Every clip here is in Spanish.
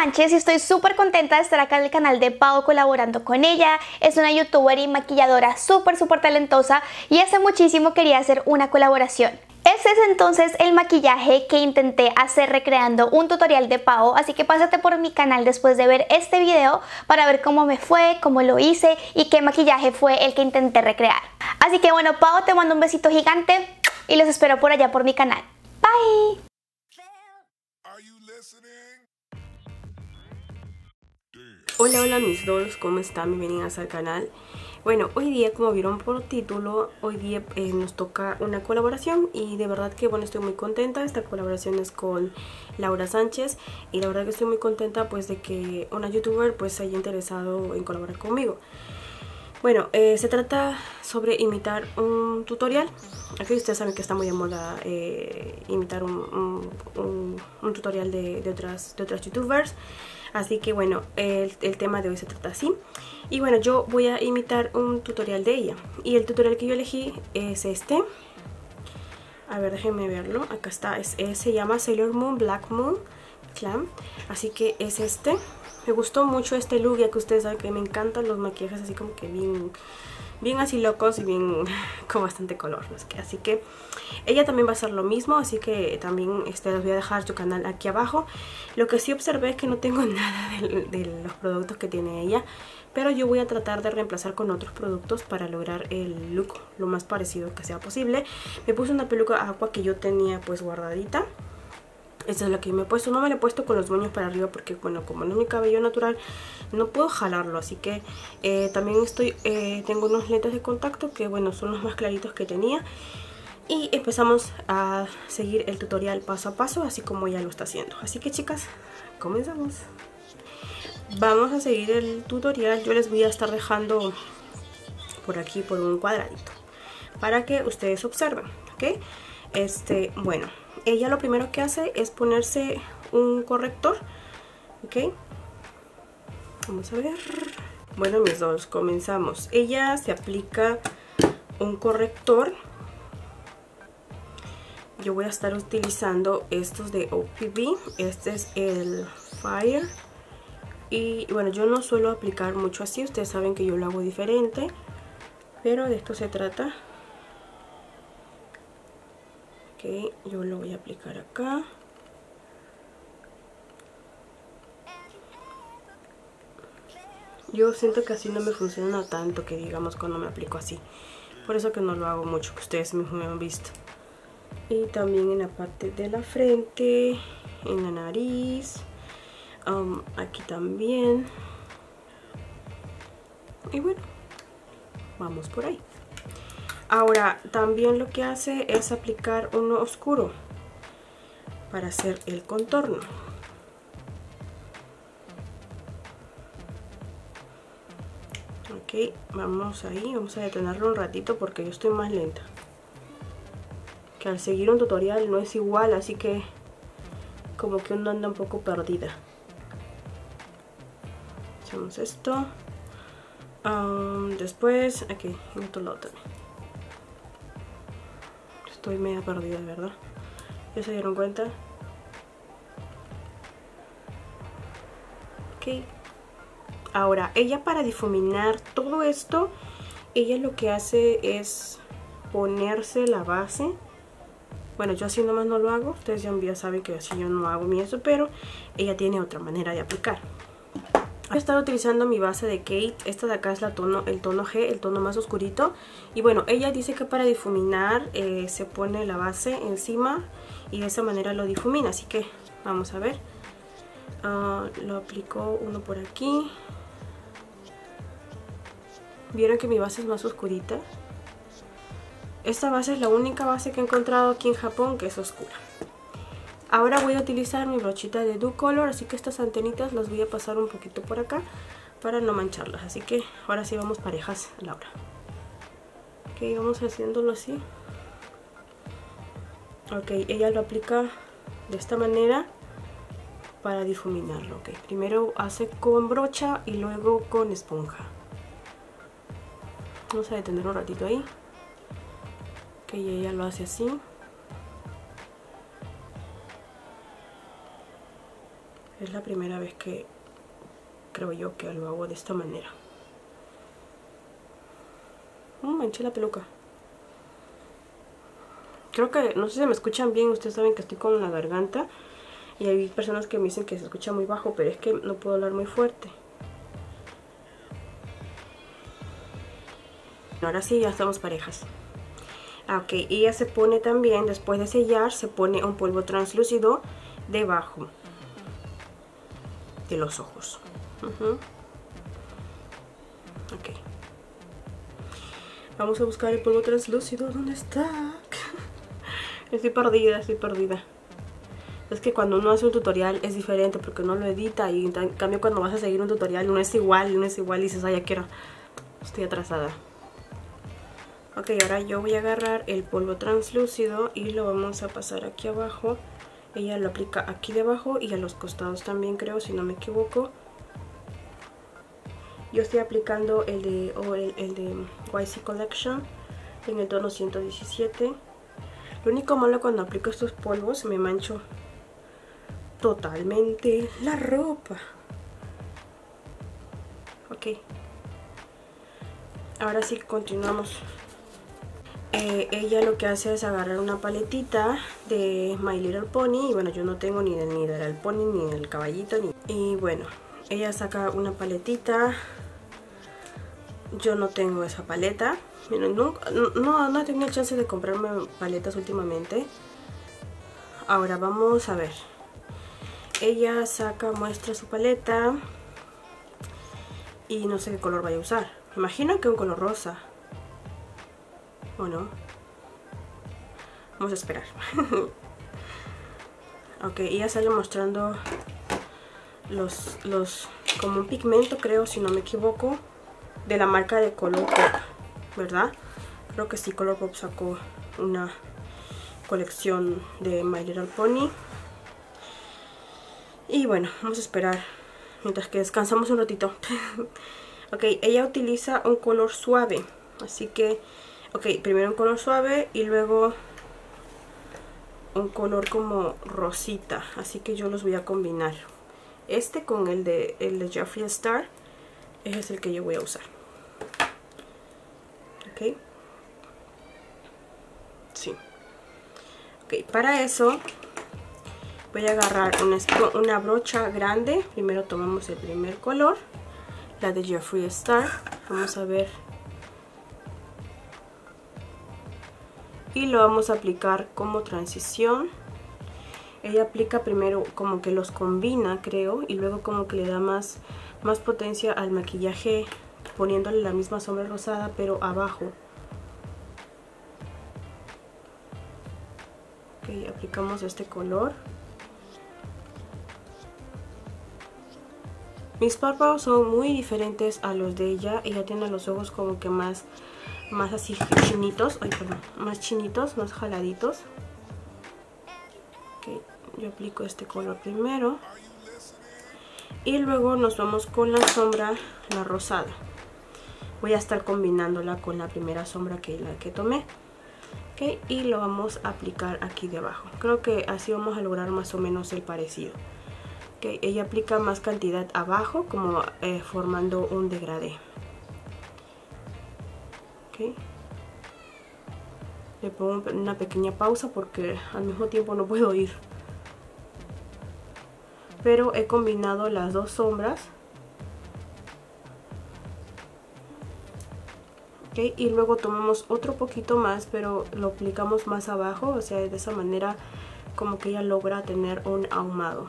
Sánchez y estoy súper contenta de estar acá en el canal de Pau colaborando con ella. Es una youtuber y maquilladora súper talentosa y hace muchísimo quería hacer una colaboración. Este es entonces el maquillaje que intenté hacer recreando un tutorial de Pau, así que pásate por mi canal después de ver este video para ver cómo me fue, cómo lo hice y qué maquillaje fue el que intenté recrear. Así que bueno, Pau, te mando un besito gigante y los espero por allá por mi canal. Bye. Hola mis dolls, ¿cómo están? Bienvenidas al canal. Bueno, hoy día, como vieron por título, hoy día nos toca una colaboración y de verdad que bueno, estoy muy contenta. Esta colaboración es con Laura Sánchez y la verdad que estoy muy contenta pues de que una youtuber pues se haya interesado en colaborar conmigo. Bueno, se trata sobre imitar un tutorial. Aquí ustedes saben que está muy de moda imitar un tutorial de otras youtubers. Así que bueno, el tema de hoy se trata así. Y bueno, yo voy a imitar un tutorial de ella. Y el tutorial que yo elegí es este. A ver, déjenme verlo. Acá está, se llama Sailor Moon Black Moon Clam. Así que es este. Me gustó mucho este look, ya que ustedes saben que me encantan los maquillajes así como que bien así locos y bien con bastante color, ¿no? Así que ella también va a hacer lo mismo, así que también les voy a dejar su canal aquí abajo. Lo que sí observé es que no tengo nada de los productos que tiene ella, pero yo voy a tratar de reemplazar con otros productos para lograr el look lo más parecido que sea posible. Me puse una peluca aqua que yo tenía pues guardadita. Esta es la que me he puesto. No me la he puesto con los moños para arriba porque, bueno, como no es mi cabello natural, no puedo jalarlo. Así que también tengo unos lentes de contacto que, bueno, son los más claritos que tenía. Y empezamos a seguir el tutorial paso a paso, así como ella lo está haciendo. Así que, chicas, comenzamos. Vamos a seguir el tutorial. Yo les voy a estar dejando por aquí, por un cuadradito, para que ustedes observen, ¿ok? Bueno, ella lo primero que hace es ponerse un corrector, ¿ok? Vamos a ver. Bueno, mis dos, comenzamos. Ella se aplica un corrector. Yo voy a estar utilizando estos de OPB. Este es el Fire. Y bueno, yo no suelo aplicar mucho así. Ustedes saben que yo lo hago diferente, pero de esto se trata. Ok, yo lo voy a aplicar acá. Yo siento que así no me funciona tanto, que digamos, cuando me aplico así. Por eso que no lo hago mucho, que ustedes mismos me han visto. Y también en la parte de la frente, en la nariz, aquí también. Y bueno, vamos por ahí. Ahora, también lo que hace es aplicar uno oscuro para hacer el contorno. Ok, vamos ahí, vamos a detenerlo un ratito porque yo estoy más lenta. Que al seguir un tutorial no es igual, así que como que uno anda un poco perdida. Hacemos esto. Después, aquí, en otro lado también. Estoy media perdida, ¿verdad? ¿Ya se dieron cuenta? Ok. Ahora, ella para difuminar todo esto, ella lo que hace es ponerse la base. Bueno, yo así nomás no lo hago. Ustedes ya saben que así yo no hago ni eso, pero ella tiene otra manera de aplicar. Voy a estar utilizando mi base de Kate. Esta de acá es el tono G, el tono más oscurito. Y bueno, ella dice que para difuminar se pone la base encima y de esa manera lo difumina. Así que vamos a ver. Lo aplico uno por aquí. ¿Vieron que mi base es más oscurita? Esta base es la única base que he encontrado aquí en Japón que es oscura. Ahora voy a utilizar mi brochita de Dew Color, así que estas antenitas las voy a pasar un poquito por acá para no mancharlas. Así que ahora sí vamos parejas, Laura. Ok, vamos haciéndolo así. Ok, ella lo aplica de esta manera para difuminarlo. Ok, primero hace con brocha y luego con esponja. Vamos a detener un ratito ahí. Ok, ella lo hace así. Es la primera vez que creo yo que lo hago de esta manera. Manché la peluca. Creo que, no sé si me escuchan bien. Ustedes saben que estoy con la garganta y hay personas que me dicen que se escucha muy bajo, pero es que no puedo hablar muy fuerte. Ahora sí, ya estamos parejas. Ok, y ella se pone también, después de sellar, se pone un polvo translúcido debajo de los ojos. Ok. Vamos a buscar el polvo translúcido. ¿Dónde está? Estoy perdida, estoy perdida. Es que cuando uno hace un tutorial es diferente porque uno lo edita, y en cambio cuando vas a seguir un tutorial no es igual y dices, ay, ya quiero. Estoy atrasada. Ok, ahora yo voy a agarrar el polvo translúcido y lo vamos a pasar aquí abajo. Ella lo aplica aquí debajo y a los costados también, creo, si no me equivoco. Yo estoy aplicando el de YC Collection en el tono 117. Lo único malo cuando aplico estos polvos, me mancho totalmente la ropa. Ok. Ahora sí continuamos. Ella lo que hace es agarrar una paletita de My Little Pony. Y bueno, yo no tengo ni del pony, ni del caballito. Y bueno, ella saca una paletita. Yo no tengo esa paleta. Miren, no he tenido chance de comprarme paletas últimamente. Ahora vamos a ver. Ella muestra su paleta. Y no sé qué color vaya a usar. Me imagino que un color rosa. ¿O no? Vamos a esperar. Ok, ella sale mostrando como un pigmento, creo, si no me equivoco, de la marca de Colourpop, ¿verdad? Creo que sí, Colourpop sacó una colección de My Little Pony. Y bueno, vamos a esperar mientras que descansamos un ratito. Ok, ella utiliza un color suave, así que ok, primero un color suave y luego un color como rosita. Así que yo los voy a combinar. Este con el de Jeffree Star. Ese es el que yo voy a usar. Ok. Sí. Ok, para eso voy a agarrar una brocha grande. Primero tomamos el primer color. La de Jeffree Star. Vamos a ver. Y lo vamos a aplicar como transición. Ella aplica primero como que los combina, creo, y luego como que le da más potencia al maquillaje, poniéndole la misma sombra rosada pero abajo. Ok, aplicamos este color. Mis párpados son muy diferentes a los de ella. Ella tiene los ojos como que más así chinitos, ay, perdón, más chinitos, más jaladitos. Ok, yo aplico este color primero y luego nos vamos con la sombra, la rosada. Voy a estar combinándola con la primera sombra que tomé. Ok, y lo vamos a aplicar aquí debajo. Creo que así vamos a lograr más o menos el parecido. Ok, ella aplica más cantidad abajo, como formando un degradé. Okay. Le pongo una pequeña pausa porque al mismo tiempo no puedo ir. Pero he combinado las dos sombras. Okay. Y luego tomamos otro poquito más, pero lo aplicamos más abajo. O sea, de esa manera como que ella logra tener un ahumado.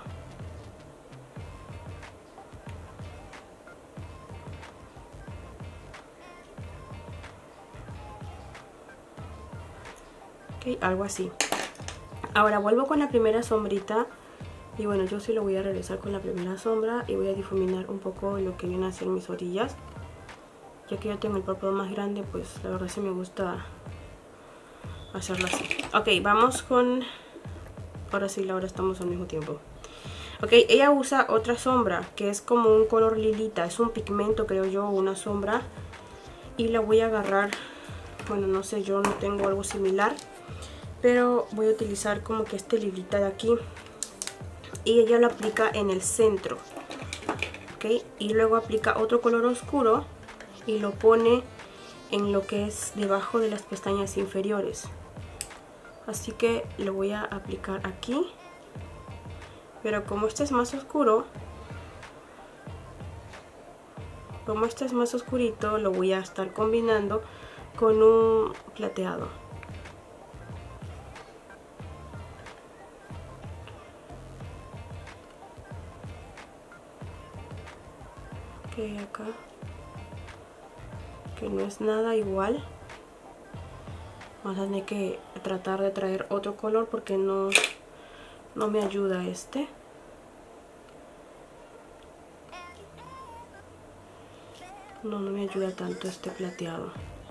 Algo así. Ahora vuelvo con la primera sombrita. Y bueno, yo sí lo voy a regresar con la primera sombra. Y voy a difuminar un poco lo que viene a ser mis orillas. Ya que ya tengo el párpado más grande, pues la verdad sí me gusta hacerlo así. Ok, vamos con... Ahora sí, ahora estamos al mismo tiempo. Ok, ella usa otra sombra que es como un color lilita. Es un pigmento, creo yo, una sombra. Y la voy a agarrar... Bueno, no sé, yo no tengo algo similar. Pero voy a utilizar como que este lilita de aquí. y ella lo aplica en el centro, ¿ok? Y luego aplica otro color oscuro y lo pone en lo que es debajo de las pestañas inferiores. Así que lo voy a aplicar aquí, pero como este es más oscuro, como este es más oscurito, lo voy a estar combinando con un plateado. Ok, acá, que no es nada igual. Vamos a tener que tratar de traer otro color porque no me ayuda este. No me ayuda tanto este plateado.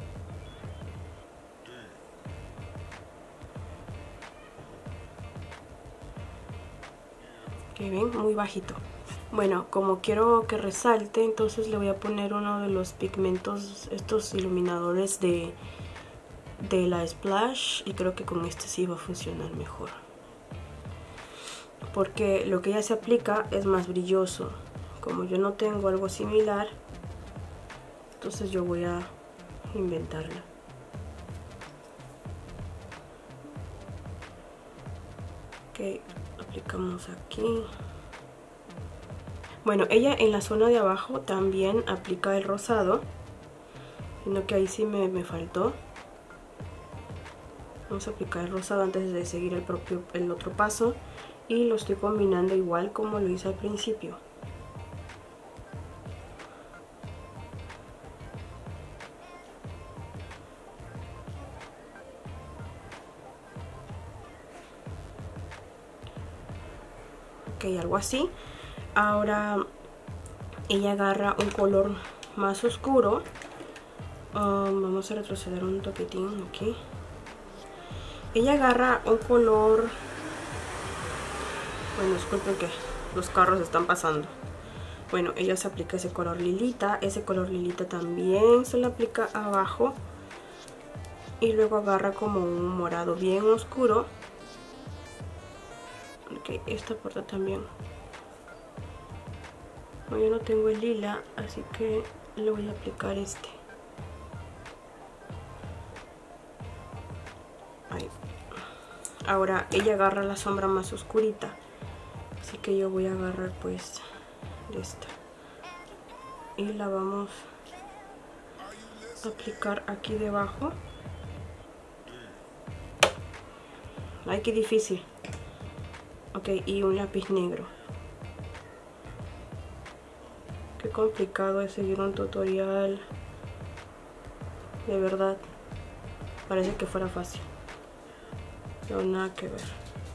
Que ven, muy bajito. Bueno, como quiero que resalte, entonces le voy a poner uno de los pigmentos, estos iluminadores de la Splash, y creo que con este sí va a funcionar mejor, porque lo que ella se aplica es más brilloso. Como yo no tengo algo similar, entonces yo voy a inventarla. Ok, aplicamos aquí. Bueno, ella en la zona de abajo también aplica el rosado, sino que ahí sí me faltó. Vamos a aplicar el rosado antes de seguir el otro paso, y lo estoy combinando igual como lo hice al principio. Ok, algo así. Ahora ella agarra un color más oscuro. Vamos a retroceder un toquetín aquí. Ella agarra un color... Bueno, disculpen que los carros están pasando. Bueno, ella se aplica ese color lilita. Ese color lilita también se lo aplica abajo. Y luego agarra como un morado bien oscuro. Ok, esta parte también. No, yo no tengo el lila, así que le voy a aplicar este. Ahí. Ahora ella agarra la sombra más oscurita, así que yo voy a agarrar pues esta y la vamos a aplicar aquí debajo. Ay, qué difícil. Ok, y un lápiz negro. Qué complicado es seguir un tutorial, de verdad. Parece que fuera fácil, pero nada que ver.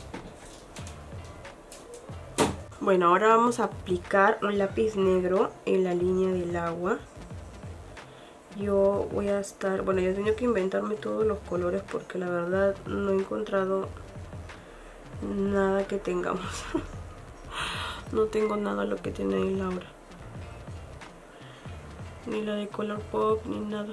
Bueno, ahora vamos a aplicar un lápiz negro en la línea del agua. Yo voy a estar... Bueno, yo he tenido que inventarme todos los colores porque la verdad no he encontrado nada que tengamos. No tengo nada lo que tiene ahí Laura. Ni la de color pop, ni nada.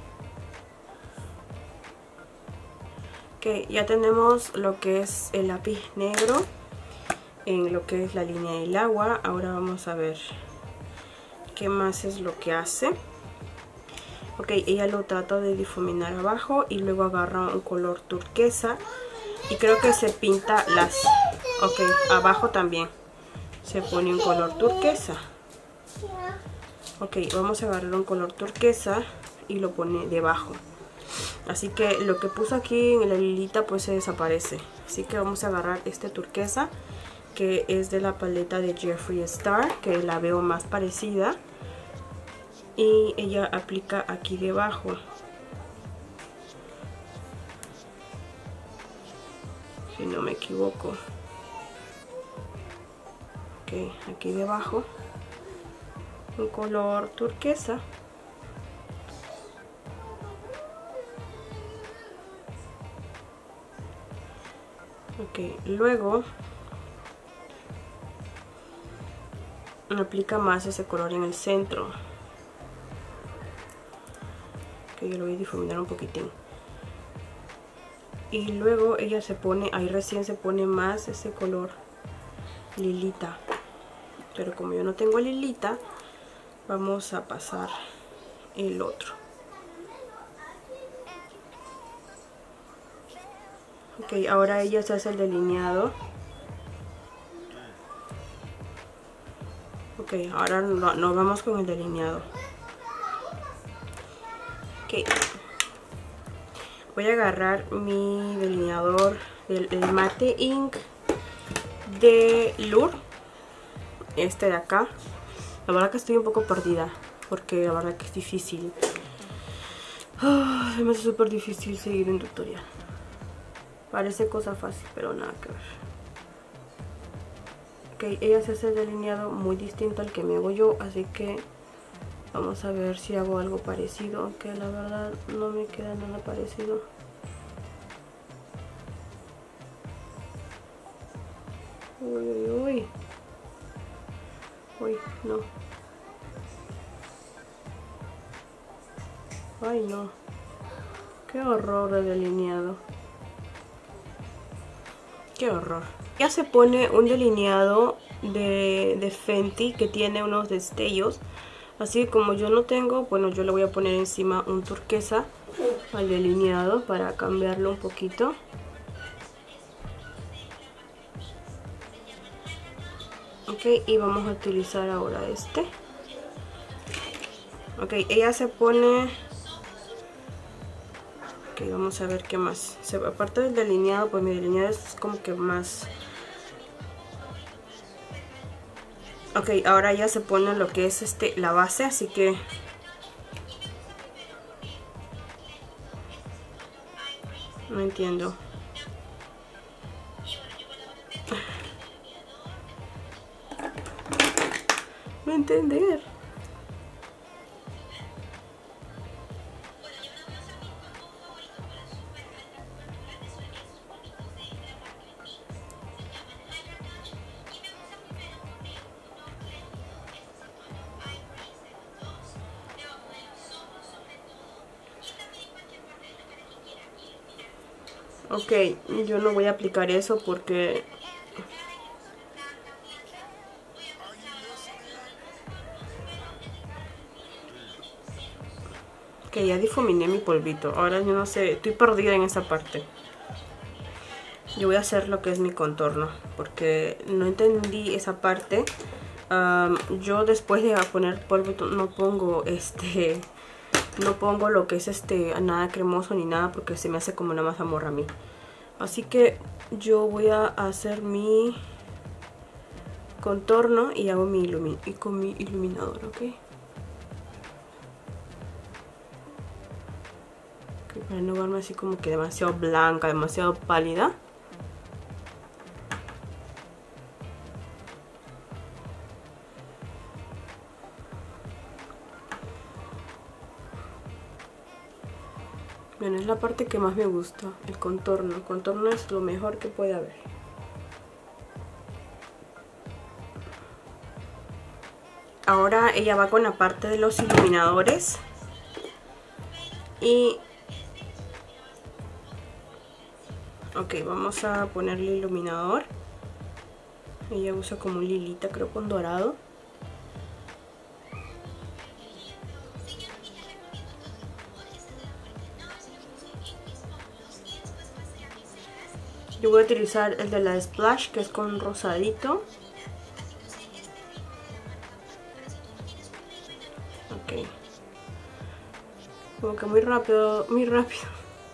Ok, ya tenemos lo que es el lápiz negro en lo que es la línea del agua. Ahora vamos a ver qué más es lo que hace. Ok, ella lo trata de difuminar abajo y luego agarra un color turquesa y creo que se pinta las... Ok, abajo también se pone un color turquesa. Ok, vamos a agarrar un color turquesa y lo pone debajo. Así que lo que puso aquí en la lilita pues se desaparece. Así que vamos a agarrar este turquesa, que es de la paleta de Jeffree Star, que la veo más parecida. Y ella aplica aquí debajo. Si no me equivoco. Ok, aquí debajo. Un color turquesa. Ok, luego aplica más ese color en el centro. Que yo lo voy a difuminar un poquitín. Y luego ella se pone, ahí recién se pone más ese color lilita, pero como yo no tengo lilita, vamos a pasar el otro. Ok, ahora ella se hace el delineado. Ok, ahora nos vamos con el delineado. Ok, voy a agarrar mi delineador, el Mate Ink de Lure, este de acá. La verdad que estoy un poco perdida, porque la verdad que es difícil. Se me hace súper difícil seguir un tutorial. Parece cosa fácil, pero nada que ver. Ok, ella se hace el delineado muy distinto al que me hago yo, así que vamos a ver si hago algo parecido, aunque la verdad no me queda nada parecido. Uy, uy, uy. Uy, no. Ay, no. Qué horror de delineado. Qué horror. Ya se pone un delineado de Fenty que tiene unos destellos. Así que como yo no tengo, bueno, yo le voy a poner encima un turquesa al delineado para cambiarlo un poquito. Ok, y vamos a utilizar ahora este. Ok, ella se pone... Ok, vamos a ver qué más. Aparte del delineado, pues mi delineado es como que más... Ok, ahora ya se pone lo que es la base, así que... No entiendo. No entender. Ok, yo no voy a aplicar eso porque... Ok, ya difuminé mi polvito. Ahora yo no sé, estoy perdida en esa parte. Yo voy a hacer lo que es mi contorno, porque no entendí esa parte. Yo después de poner polvo no pongo no pongo lo que es nada cremoso ni nada, porque se me hace como una mazamorra a mí. Así que yo voy a hacer mi contorno y hago con mi iluminador, ¿ok? Para no verme así como que demasiado blanca, demasiado pálida. Bueno, es la parte que más me gusta, el contorno. El contorno es lo mejor que puede haber. Ahora ella va con la parte de los iluminadores. Y... Ok, vamos a ponerle iluminador. Ella usa como un lilita, creo, con dorado. Yo voy a utilizar el de la Splash, que es con rosadito. Ok. Como que muy rápido, muy rápido.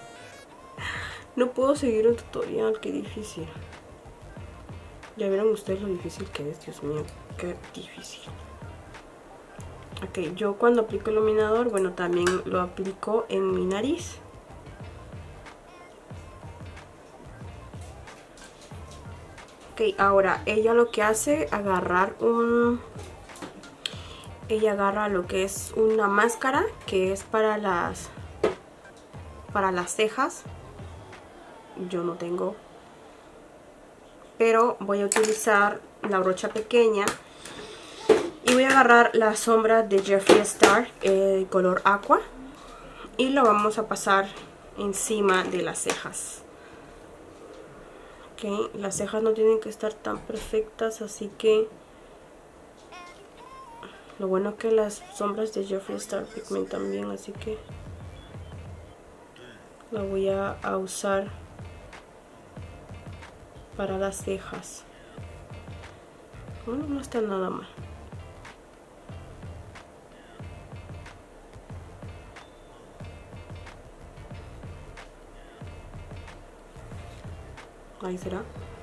No puedo seguir un tutorial, qué difícil. Ya vieron ustedes lo difícil que es, Dios mío, qué difícil. Ok, yo cuando aplico iluminador, bueno, también lo aplico en mi nariz. Ok, ahora ella lo que hace, ella agarra lo que es una máscara, que es para las cejas. Yo no tengo, pero voy a utilizar la brocha pequeña y voy a agarrar la sombra de Jeffree Star, color aqua, y lo vamos a pasar encima de las cejas. Ok, las cejas no tienen que estar tan perfectas, así que lo bueno es que las sombras de Jeffree Star pigmentan bien, así que la voy a usar para las cejas. Bueno, no está nada mal. Ahí será.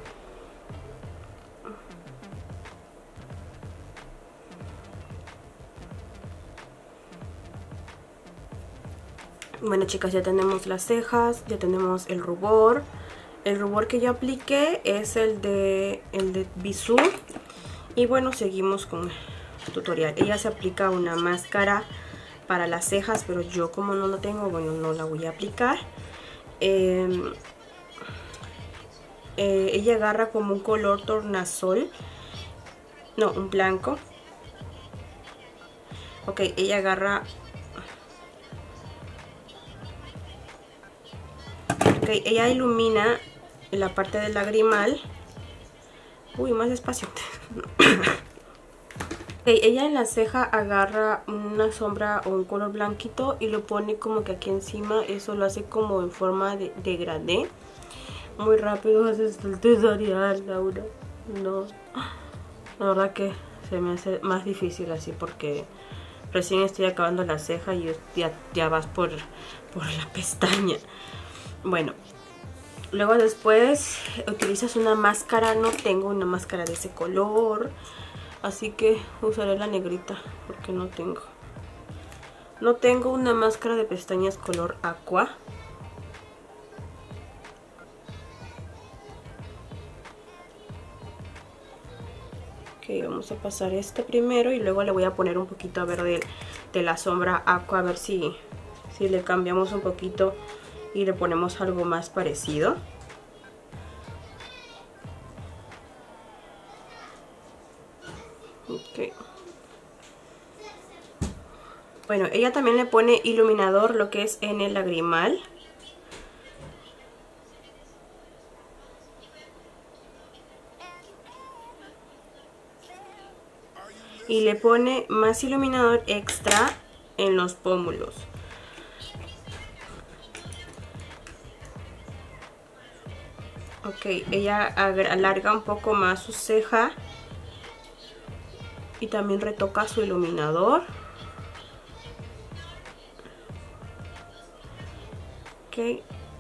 Bueno, chicas, ya tenemos las cejas, ya tenemos el rubor. El rubor que yo apliqué es el de Bisú. Y bueno, seguimos con el tutorial. Ella se aplica una máscara para las cejas, pero yo como no la tengo, bueno, no la voy a aplicar. Ella agarra como un color tornasol, no, un blanco. Ok, ella agarra... Ok, ella ilumina la parte del lagrimal. Uy, más despacio. Okay, ella en la ceja agarra una sombra o un color blanquito y lo pone como que aquí encima. Eso lo hace como en forma de degradé. Muy rápido haces el tutorial, Laura. No, la verdad que se me hace más difícil así porque recién estoy acabando la ceja y ya vas por la pestaña. Bueno, luego después utilizas una máscara. No tengo una máscara de ese color, así que usaré la negrita porque no tengo una máscara de pestañas color aqua. Ok, vamos a pasar este primero y luego le voy a poner un poquito a ver de la sombra aqua, a ver si le cambiamos un poquito y le ponemos algo más parecido. Ok. Bueno, ella también le pone iluminador, lo que es en el lagrimal. Y le pone más iluminador extra en los pómulos. Ok, ella alarga un poco más su ceja. Y también retoca su iluminador. Ok.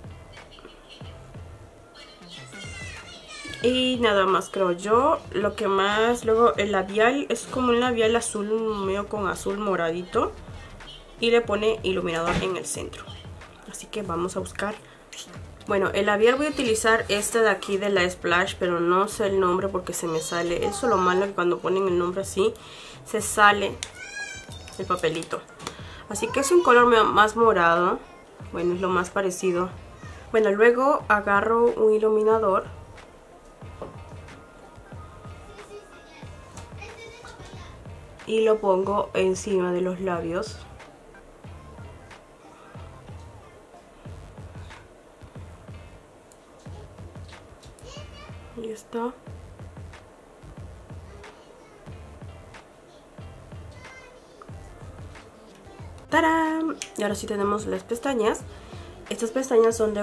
Y nada más, creo yo. Lo que más... Luego el labial es como un labial azul, medio con azul moradito. Y le pone iluminador en el centro. Así que vamos a buscar. Bueno, el labial voy a utilizar este de aquí de la Splash, pero no sé el nombre porque se me sale. Eso es lo malo, que cuando ponen el nombre así se sale el papelito. Así que es un color más morado. Bueno, es lo más parecido. Bueno, luego agarro un iluminador. Y lo pongo encima de los labios. Y está. ¡Tarán! Y ahora sí tenemos las pestañas. Estas pestañas son de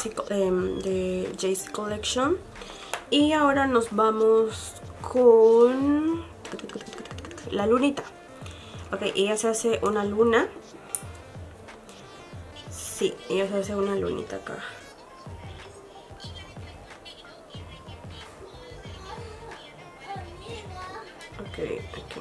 JC Collection. Y ahora nos vamos con la lunita. Ok, ella se hace una luna. Sí, ella se hace una lunita acá. Ok, aquí.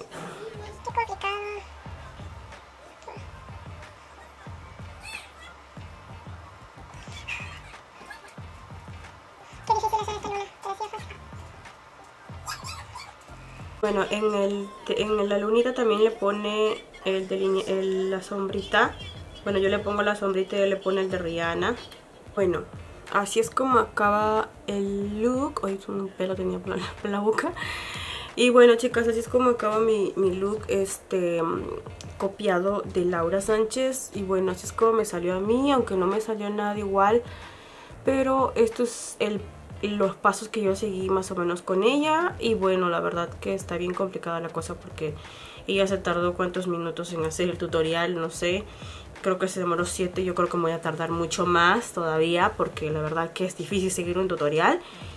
Bueno, en la lunita también le pone la sombrita. Bueno, yo le pongo la sombrita y ella le pone el de Rihanna. Bueno, así es como acaba el look. Hoy un pelo tenía por la boca. Y bueno, chicas, así es como acaba mi look copiado de Laura Sánchez. Y bueno, así es como me salió a mí, aunque no me salió nada igual. Pero esto es los pasos que yo seguí más o menos con ella. Y bueno, la verdad que está bien complicada la cosa porque ella se tardó cuántos minutos en hacer el tutorial, no sé. Creo que se demoró 7, yo creo que me voy a tardar mucho más todavía porque la verdad que es difícil seguir un tutorial.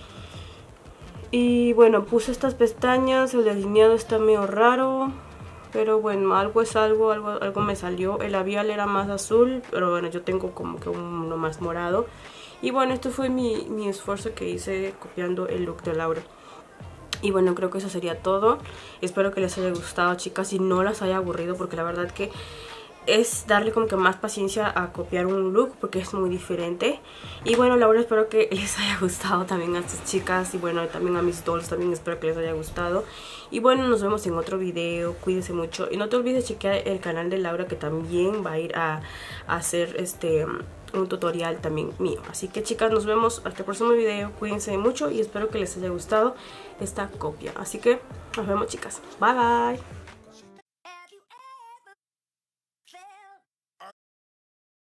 Y bueno, puse estas pestañas, el delineado está medio raro. Pero bueno, algo es algo me salió. El labial era más azul, pero bueno, yo tengo como que uno más morado. Y bueno, esto fue mi esfuerzo que hice copiando el look de Laura. Y bueno, creo que eso sería todo. Espero que les haya gustado, chicas, y no las haya aburrido, porque la verdad que es darle como que más paciencia a copiar un look porque es muy diferente. Y bueno, Laura, espero que les haya gustado también a estas chicas. Y bueno, también a mis dolls también espero que les haya gustado. Y bueno, nos vemos en otro video. Cuídense mucho. Y no te olvides chequear el canal de Laura, que también va a ir a hacer un tutorial también mío. Así que, chicas, nos vemos hasta el próximo video. Cuídense mucho y espero que les haya gustado esta copia. Así que nos vemos, chicas. Bye bye.